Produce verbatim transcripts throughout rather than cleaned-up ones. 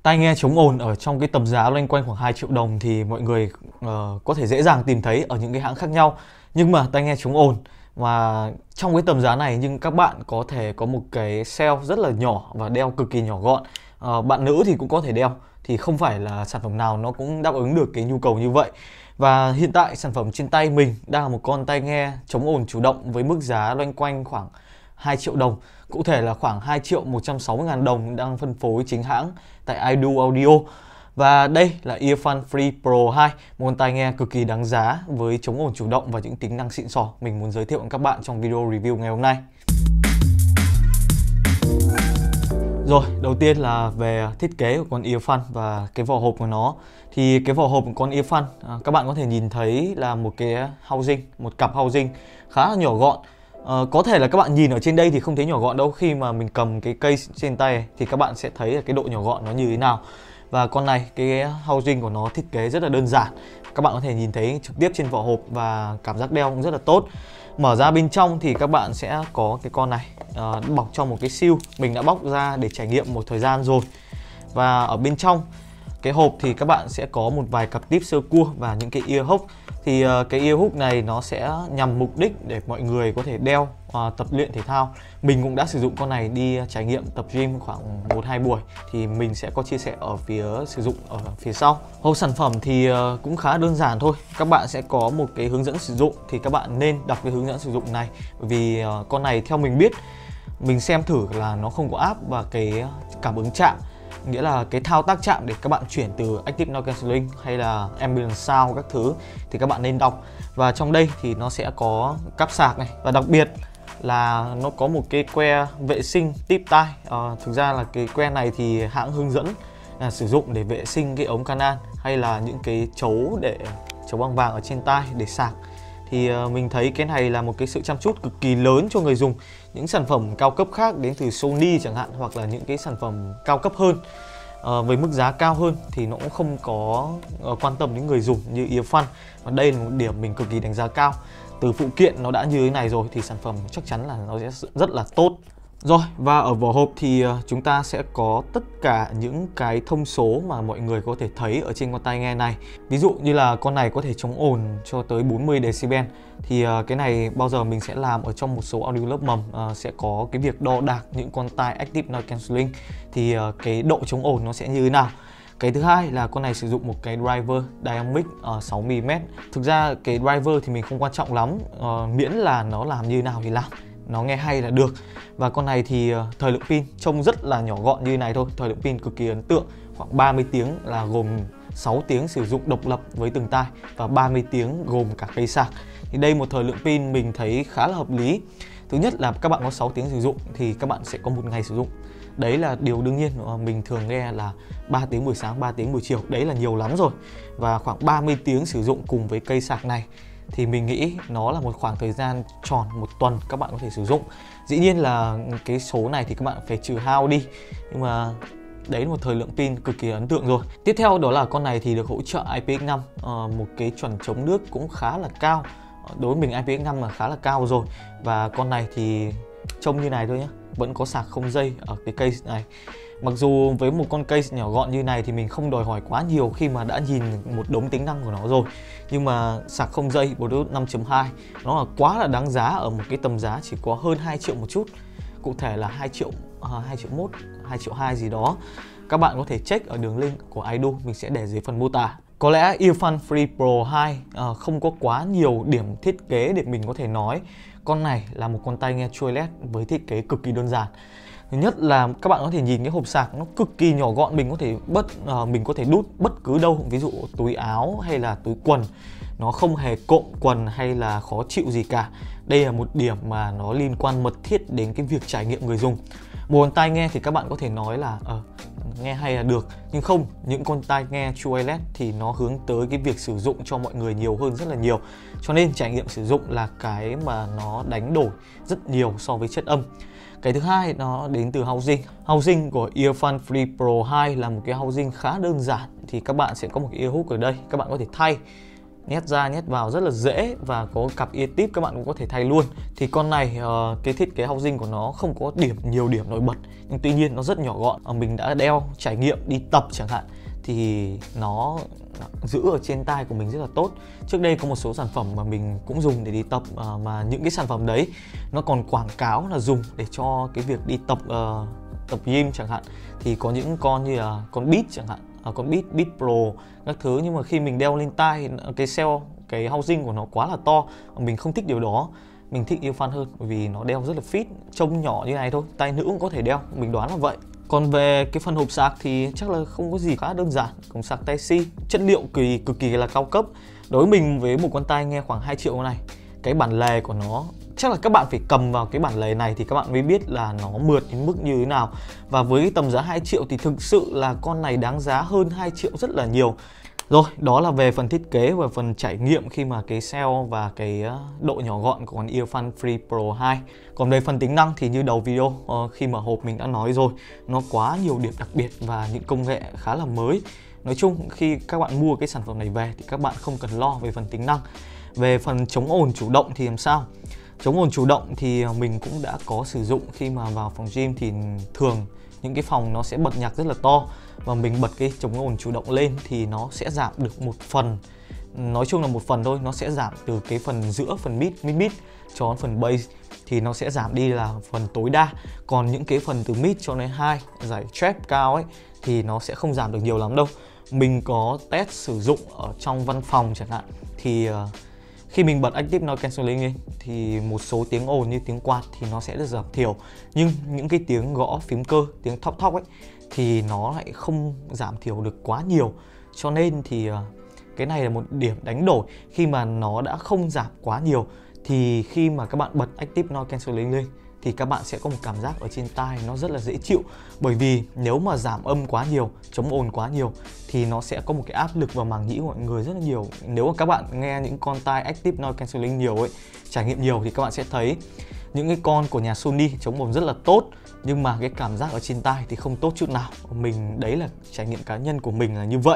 Tai nghe chống ồn ở trong cái tầm giá loanh quanh khoảng hai triệu đồng thì mọi người uh, có thể dễ dàng tìm thấy ở những cái hãng khác nhau. Nhưng mà tai nghe chống ồn mà trong cái tầm giá này nhưng các bạn có thể có một cái cell rất là nhỏ và đeo cực kỳ nhỏ gọn. Uh, bạn nữ thì cũng có thể đeo, thì không phải là sản phẩm nào nó cũng đáp ứng được cái nhu cầu như vậy. Và hiện tại sản phẩm trên tay mình đang là một con tai nghe chống ồn chủ động với mức giá loanh quanh khoảng hai triệu đồng. Cụ thể là khoảng hai triệu một trăm sáu mươi ngàn đồng, đang phân phối chính hãng tại iDo Audio. Và đây là Earphone Free Pro hai, một con tai nghe cực kỳ đáng giá với chống ồn chủ động và những tính năng xịn sò mình muốn giới thiệu với các bạn trong video review ngày hôm nay. Rồi, đầu tiên là về thiết kế của con earphone và cái vỏ hộp của nó. Thì cái vỏ hộp của con earphone à, các bạn có thể nhìn thấy là một cái housing, một cặp housing khá là nhỏ gọn. À, có thể là các bạn nhìn ở trên đây thì không thấy nhỏ gọn đâu. Khi mà mình cầm cái case trên tay thì các bạn sẽ thấy là cái độ nhỏ gọn nó như thế nào. Và con này, cái housing của nó thiết kế rất là đơn giản. Các bạn có thể nhìn thấy trực tiếp trên vỏ hộp và cảm giác đeo cũng rất là tốt. Mở ra bên trong thì các bạn sẽ có cái con này à, bọc trong một cái siêu. Mình đã bóc ra để trải nghiệm một thời gian rồi. Và ở bên trong cái hộp thì các bạn sẽ có một vài cặp tip sơ cua và những cái ear hook. Thì uh, cái ear hook này nó sẽ nhằm mục đích để mọi người có thể đeo uh, tập luyện thể thao. Mình cũng đã sử dụng con này đi trải nghiệm tập gym khoảng một hai buổi, thì mình sẽ có chia sẻ ở phía sử dụng ở phía sau. Hộp sản phẩm thì uh, cũng khá đơn giản thôi. Các bạn sẽ có một cái hướng dẫn sử dụng, thì các bạn nên đọc cái hướng dẫn sử dụng này. Bởi vì uh, con này theo mình biết, mình xem thử là nó không có app và cái cảm ứng chạm, nghĩa là cái thao tác chạm để các bạn chuyển từ Active Noise Cancelling hay là Ambient Sound các thứ, thì các bạn nên đọc. Và trong đây thì nó sẽ có cáp sạc này, và đặc biệt là nó có một cái que vệ sinh tip tai. à, Thực ra là cái que này thì hãng hướng dẫn là sử dụng để vệ sinh cái ống canan hay là những cái chấu để chấu bằng vàng ở trên tai để sạc. Thì uh, mình thấy cái này là một cái sự chăm chút cực kỳ lớn cho người dùng. Những sản phẩm cao cấp khác đến từ Sony chẳng hạn, hoặc là những cái sản phẩm cao cấp hơn uh, với mức giá cao hơn thì nó cũng không có uh, quan tâm đến người dùng như earphone. Và đây là một điểm mình cực kỳ đánh giá cao. Từ phụ kiện nó đã như thế này rồi thì sản phẩm chắc chắn là nó sẽ rất là tốt. Rồi, và ở vỏ hộp thì chúng ta sẽ có tất cả những cái thông số mà mọi người có thể thấy ở trên con tai nghe này. Ví dụ như là con này có thể chống ồn cho tới bốn mươi decibel. Thì cái này bao giờ mình sẽ làm ở trong một số audio lớp mầm, sẽ có cái việc đo đạc những con tai Active Noise Cancelling, thì cái độ chống ồn nó sẽ như thế nào. Cái thứ hai là con này sử dụng một cái driver dynamic uh, sáu mi li mét. Thực ra cái driver thì mình không quan trọng lắm, uh, miễn là nó làm như nào thì làm, nó nghe hay là được. Và con này thì uh, thời lượng pin trông rất là nhỏ gọn như này thôi. Thời lượng pin cực kỳ ấn tượng, khoảng ba mươi tiếng, là gồm sáu tiếng sử dụng độc lập với từng tai và ba mươi tiếng gồm cả cây sạc. Thì đây một thời lượng pin mình thấy khá là hợp lý. Thứ nhất là các bạn có sáu tiếng sử dụng thì các bạn sẽ có một ngày sử dụng. Đấy là điều đương nhiên. Mình thường nghe là ba tiếng buổi sáng, ba tiếng buổi chiều, đấy là nhiều lắm rồi. Và khoảng ba mươi tiếng sử dụng cùng với cây sạc này thì mình nghĩ nó là một khoảng thời gian tròn một tuần các bạn có thể sử dụng. Dĩ nhiên là cái số này thì các bạn phải trừ hao đi, nhưng mà đấy là một thời lượng pin cực kỳ ấn tượng rồi. Tiếp theo đó là con này thì được hỗ trợ i pê ích năm, một cái chuẩn chống nước cũng khá là cao. Đối với mình i pê ích năm là khá là cao rồi. Và con này thì trông như này thôi nhé, vẫn có sạc không dây ở cái case này. Mặc dù với một con case nhỏ gọn như này thì mình không đòi hỏi quá nhiều khi mà đã nhìn một đống tính năng của nó rồi. Nhưng mà sạc không dây Bluetooth năm chấm hai nó là quá là đáng giá ở một cái tầm giá chỉ có hơn hai triệu một chút. Cụ thể là hai triệu, hai triệu một, hai triệu hai gì đó. Các bạn có thể check ở đường link của iDo, mình sẽ để dưới phần mô tả. Có lẽ Earphone Free Pro hai uh, không có quá nhiều điểm thiết kế để mình có thể nói. Con này là một con tai nghe chui led với thiết kế cực kỳ đơn giản. Thứ nhất là các bạn có thể nhìn cái hộp sạc nó cực kỳ nhỏ gọn, mình có thể bất uh, mình có thể đút bất cứ đâu, ví dụ túi áo hay là túi quần. Nó không hề cộm quần hay là khó chịu gì cả. Đây là một điểm mà nó liên quan mật thiết đến cái việc trải nghiệm người dùng. Một con tai nghe thì các bạn có thể nói là uh, nghe hay là được, nhưng không, những con tai nghe chui led thì nó hướng tới cái việc sử dụng cho mọi người nhiều hơn rất là nhiều. Cho nên trải nghiệm sử dụng là cái mà nó đánh đổi rất nhiều so với chất âm. Cái thứ hai nó đến từ housing. Housing của Earphone Free Pro hai là một cái housing khá đơn giản. Thì các bạn sẽ có một cái ear hook ở đây, các bạn có thể thay nhét ra nhét vào rất là dễ, và có cặp ear tip các bạn cũng có thể thay luôn. Thì con này uh, cái thiết kế housing của nó không có điểm nhiều điểm nổi bật, nhưng tuy nhiên nó rất nhỏ gọn. uh, Mình đã đeo trải nghiệm đi tập chẳng hạn thì nó giữ ở trên tai của mình rất là tốt. Trước đây có một số sản phẩm mà mình cũng dùng để đi tập, uh, mà những cái sản phẩm đấy nó còn quảng cáo là dùng để cho cái việc đi tập uh, tập gym chẳng hạn. Thì có những con như là con Beat chẳng hạn, à, con Beat, Beat Pro các thứ, nhưng mà khi mình đeo lên tai, cái cell, cái housing của nó quá là to, mình không thích điều đó. Mình thích earphone hơn bởi vì nó đeo rất là fit, trông nhỏ như này thôi, tay nữ cũng có thể đeo, mình đoán là vậy. Còn về cái phần hộp sạc thì chắc là không có gì khá đơn giản, cổng sạc Type-C, chất liệu kỳ cực kỳ là cao cấp. Đối với mình, với một con tai nghe khoảng hai triệu này, cái bản lề của nó chắc là các bạn phải cầm vào cái bản lề này thì các bạn mới biết là nó mượt đến mức như thế nào. Và với tầm giá hai triệu thì thực sự là con này đáng giá hơn hai triệu rất là nhiều. Rồi, đó là về phần thiết kế và phần trải nghiệm khi mà cái cell và cái độ nhỏ gọn của con Earphone Free Pro hai. Còn về phần tính năng thì như đầu video khi mở hộp mình đã nói rồi, nó quá nhiều điểm đặc biệt và những công nghệ khá là mới. Nói chung khi các bạn mua cái sản phẩm này về thì các bạn không cần lo về phần tính năng. Về phần chống ồn chủ động thì làm sao? Chống ồn chủ động thì mình cũng đã có sử dụng khi mà vào phòng gym, thì thường những cái phòng nó sẽ bật nhạc rất là to và mình bật cái chống ồn chủ động lên thì nó sẽ giảm được một phần. Nói chung là một phần thôi, nó sẽ giảm từ cái phần giữa, phần mid, mid mid cho đến phần bass thì nó sẽ giảm đi là phần tối đa. Còn những cái phần từ mid cho đến high, giải trap cao ấy thì nó sẽ không giảm được nhiều lắm đâu. Mình có test sử dụng ở trong văn phòng chẳng hạn, thì uh, khi mình bật Active Noise Cancelling lên thì một số tiếng ồn như tiếng quạt thì nó sẽ được giảm thiểu. Nhưng những cái tiếng gõ phím cơ, tiếng thóc thóc ấy thì nó lại không giảm thiểu được quá nhiều. Cho nên thì uh, cái này là một điểm đánh đổi. Khi mà nó đã không giảm quá nhiều thì khi mà các bạn bật Active Noise Cancelling lên thì các bạn sẽ có một cảm giác ở trên tai nó rất là dễ chịu. Bởi vì nếu mà giảm âm quá nhiều, chống ồn quá nhiều thì nó sẽ có một cái áp lực vào màng nhĩ của mọi người rất là nhiều. Nếu mà các bạn nghe những con tai Active Noise Cancelling nhiều ấy, trải nghiệm nhiều thì các bạn sẽ thấy những cái con của nhà Sony chống ồn rất là tốt, nhưng mà cái cảm giác ở trên tai thì không tốt chút nào. Mình đấy là trải nghiệm cá nhân của mình là như vậy.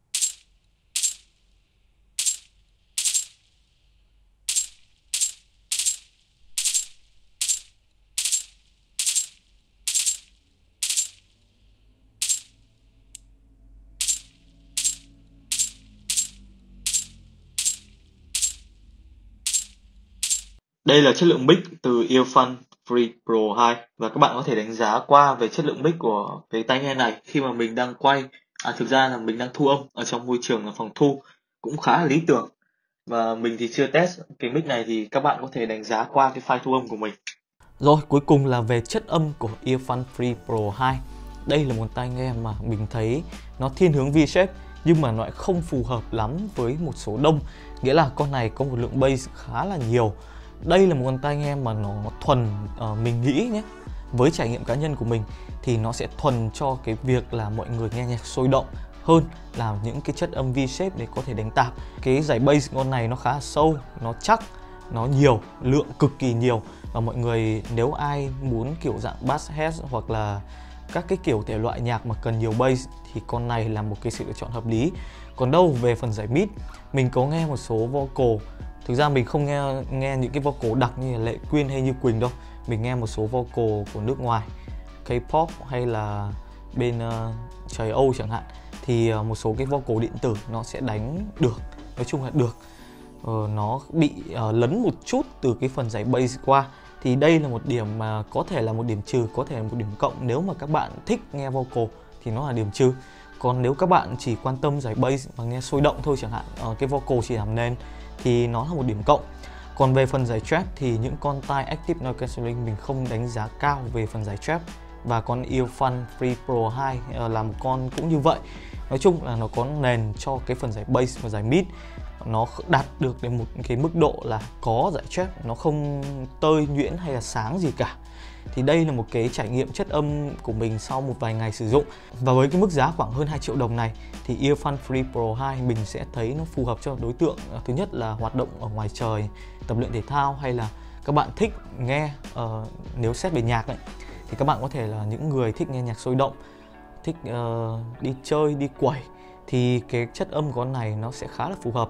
Đây là chất lượng mic từ Earphone Free Pro hai và các bạn có thể đánh giá qua về chất lượng mic của cái tai nghe này khi mà mình đang quay. À, thực ra là mình đang thu âm ở trong môi trường là phòng thu cũng khá là lý tưởng, và mình thì chưa test cái mic này thì các bạn có thể đánh giá qua cái file thu âm của mình. Rồi, cuối cùng là về chất âm của Earphone Free Pro hai. Đây là một tai nghe mà mình thấy nó thiên hướng V-shape nhưng mà nó lại không phù hợp lắm với một số đông. Nghĩa là con này có một lượng bass khá là nhiều. Đây là một con tai nghe mà nó thuần, uh, mình nghĩ nhé, với trải nghiệm cá nhân của mình thì nó sẽ thuần cho cái việc là mọi người nghe nhạc sôi động hơn là những cái chất âm V-shape để có thể đánh tạp. Cái dải bass con này nó khá là sâu, nó chắc, nó nhiều, lượng cực kỳ nhiều. Và mọi người nếu ai muốn kiểu dạng bass head hoặc là các cái kiểu thể loại nhạc mà cần nhiều bass thì con này là một cái sự lựa chọn hợp lý. Còn đâu về phần giải mid, mình có nghe một số vocal. Thực ra mình không nghe nghe những cái vocal đặc như là Lệ Quyên hay Như Quỳnh đâu. Mình nghe một số vocal của nước ngoài, K-pop hay là bên uh, trời Âu chẳng hạn. Thì uh, một số cái vocal điện tử nó sẽ đánh được, nói chung là được. Uh, nó bị uh, lấn một chút từ cái phần giải bass qua. Thì đây là một điểm mà có thể là một điểm trừ, có thể là một điểm cộng. Nếu mà các bạn thích nghe vocal thì nó là điểm trừ. Còn nếu các bạn chỉ quan tâm giải bass và nghe sôi động thôi chẳng hạn, uh, cái vocal chỉ làm nền thì nó là một điểm cộng. Còn về phần giải trap thì những con tai Active Noise Cancelling mình không đánh giá cao về phần giải trap. Và con Earphone Free Pro hai uh, là một con cũng như vậy. Nói chung là nó có nền cho cái phần giải bass và giải mid. Nó đạt được đến một cái mức độ là có giải trap, nó không tơi nhuyễn hay là sáng gì cả. Thì đây là một cái trải nghiệm chất âm của mình sau một vài ngày sử dụng. Và với cái mức giá khoảng hơn hai triệu đồng này thì Earphone Free Pro hai mình sẽ thấy nó phù hợp cho đối tượng. Thứ nhất là hoạt động ở ngoài trời, tập luyện thể thao, hay là các bạn thích nghe, uh, nếu xét về nhạc ấy, thì các bạn có thể là những người thích nghe nhạc sôi động, thích uh, đi chơi, đi quẩy thì cái chất âm con này nó sẽ khá là phù hợp.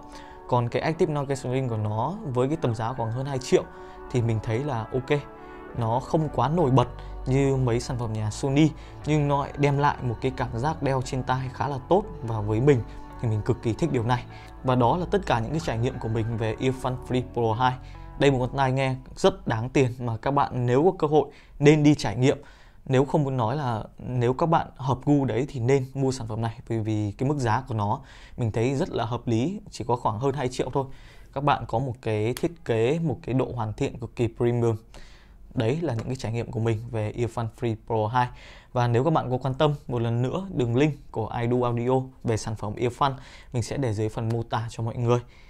Còn cái Active Noise Cancelling của nó với cái tầm giá khoảng hơn hai triệu thì mình thấy là ok. Nó không quá nổi bật như mấy sản phẩm nhà Sony, nhưng nó lại đem lại một cái cảm giác đeo trên tai khá là tốt, và với mình thì mình cực kỳ thích điều này. Và đó là tất cả những cái trải nghiệm của mình về Earphone Free Pro hai. Đây là một con tai nghe rất đáng tiền mà các bạn nếu có cơ hội nên đi trải nghiệm. Nếu không muốn nói là nếu các bạn hợp gu đấy thì nên mua sản phẩm này, bởi vì cái mức giá của nó mình thấy rất là hợp lý, chỉ có khoảng hơn hai triệu thôi. Các bạn có một cái thiết kế, một cái độ hoàn thiện cực kỳ premium. Đấy là những cái trải nghiệm của mình về Earphone Free Pro hai. Và nếu các bạn có quan tâm, một lần nữa đường link của iDo Audio về sản phẩm Earphone mình sẽ để dưới phần mô tả cho mọi người.